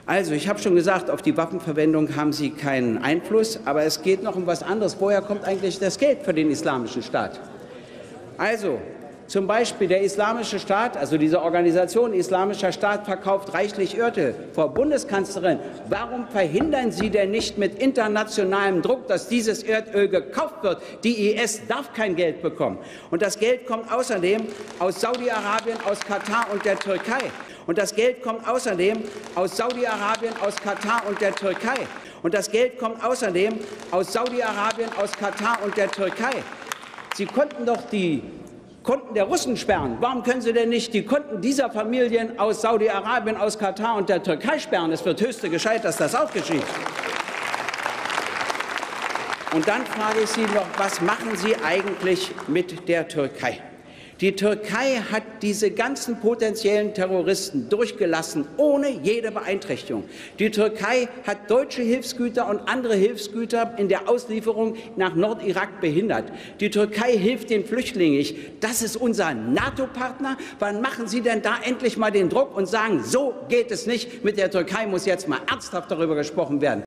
Also, ich habe schon gesagt, auf die Waffenverwendung haben Sie keinen Einfluss, aber es geht noch um etwas anderes. Woher kommt eigentlich das Geld für den Islamischen Staat? Also, zum Beispiel der Islamische Staat, also diese Organisation Islamischer Staat, verkauft reichlich Erdöl. Frau Bundeskanzlerin, warum verhindern Sie denn nicht mit internationalem Druck, dass dieses Erdöl gekauft wird? Die IS darf kein Geld bekommen. Und das Geld kommt außerdem aus Saudi-Arabien, aus Katar und der Türkei. Und das Geld kommt außerdem aus Saudi-Arabien, aus Katar und der Türkei. Und das Geld kommt außerdem aus Saudi-Arabien, aus Katar und der Türkei. Sie konnten doch die Konten der Russen sperren. Warum können Sie denn nicht die Konten dieser Familien aus Saudi-Arabien, aus Katar und der Türkei sperren? Es wird höchste Gescheit, dass das auch geschieht. Und dann frage ich Sie noch, was machen Sie eigentlich mit der Türkei? Die Türkei hat diese ganzen potenziellen Terroristen durchgelassen, ohne jede Beeinträchtigung. Die Türkei hat deutsche Hilfsgüter und andere Hilfsgüter in der Auslieferung nach Nordirak behindert. Die Türkei hilft den Flüchtlingen nicht. Das ist unser NATO-Partner. Wann machen Sie denn da endlich mal den Druck und sagen, so geht es nicht, mit der Türkei muss jetzt mal ernsthaft darüber gesprochen werden?